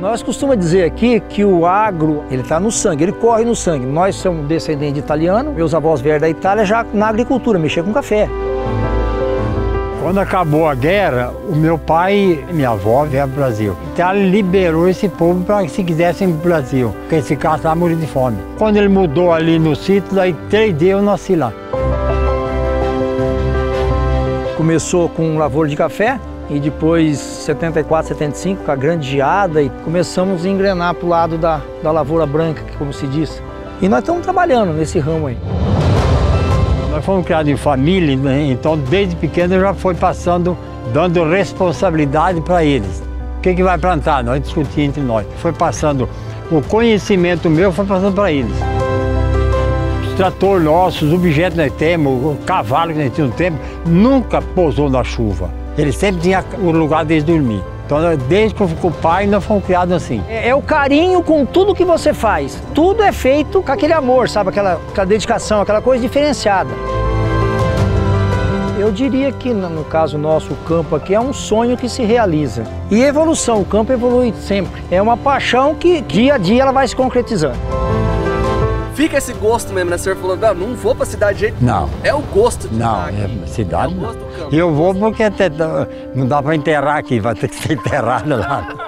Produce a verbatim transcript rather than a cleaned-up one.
Nós costumamos dizer aqui que o agro, ele está no sangue, ele corre no sangue. Nós somos descendentes de italiano, meus avós vieram da Itália já na agricultura, mexer com café. Quando acabou a guerra, o meu pai e minha avó vieram para o Brasil. Então ele liberou esse povo para que se quisessem ir para o Brasil, porque se ficasse lá, morir de fome. Quando ele mudou ali no sítio, daí três dias eu nasci lá. Começou com lavoura de café e depois, setenta e quatro, setenta e cinco, com a grande geada, e começamos a engrenar para o lado da, da lavoura branca, como se diz. E nós estamos trabalhando nesse ramo aí. Nós fomos criados em família, né? Então desde pequeno já foi passando, dando responsabilidade para eles. O que que vai plantar? Nós discutimos entre nós. Foi passando, o conhecimento meu foi passando para eles. Os tratores nossos, os objetos que nós temos, o cavalo que nós tínhamos no tempo, nunca pousou na chuva. Ele sempre tinha o lugar deles dormir. Então desde que eu fui com o pai, nós fomos criados assim. É, é o carinho com tudo que você faz. Tudo é feito com aquele amor, sabe? Aquela, aquela dedicação, aquela coisa diferenciada. Eu diria que, no caso nosso, o campo aqui é um sonho que se realiza. E evolução, o campo evolui sempre. É uma paixão que dia a dia ela vai se concretizando. Fica esse gosto mesmo, né? O senhor falou, não, não vou pra cidade de jeito nenhum. Não. É o gosto de Não, estar aqui. é cidade É o não. gosto do campo. Eu vou porque até não dá para enterrar aqui, vai ter que ser enterrado lá.